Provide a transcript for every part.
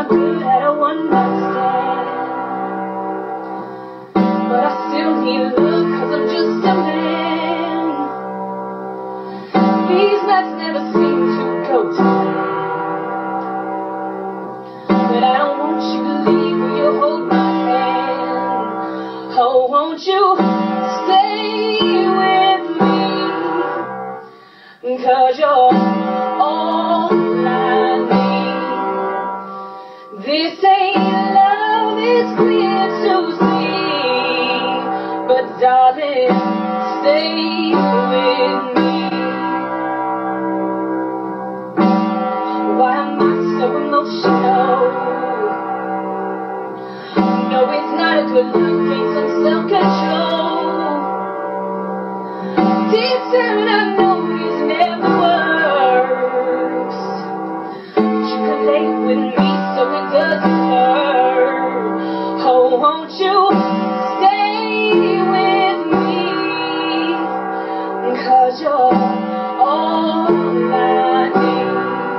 not good at a one-night stand, but I still need love 'cause I'm just a man. These nights never seem to go to plan, but I don't want you to leave. Will you hold my hand? Oh, won't you stay with me? 'Cause you're all I need. This ain't love, it's clear to see, but darling, stay with me. Why am I so emotional? No, it's not a good look, need some self-control. Deep down I know this never works, but you can lay with me so it doesn't hurt. Oh, won't you stay with me? 'Cause you're all I need.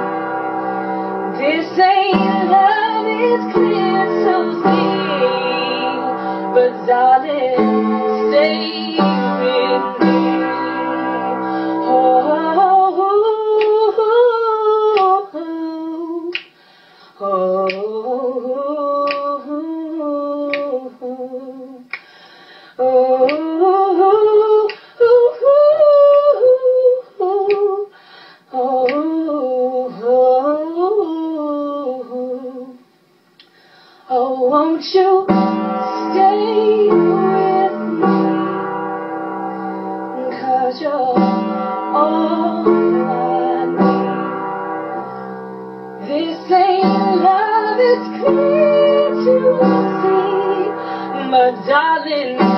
This ain't love, it's clear to see, but darling, stay with me. Oh, won't you stay with me? 'Cause you're all I need. This ain't love, it's clear to see, but darling,